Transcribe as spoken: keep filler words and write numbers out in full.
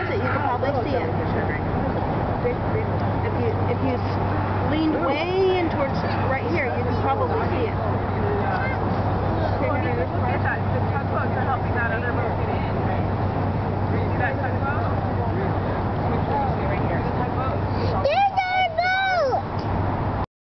past it, you can probably see it. If you if you leaned way in towards right here, you can probably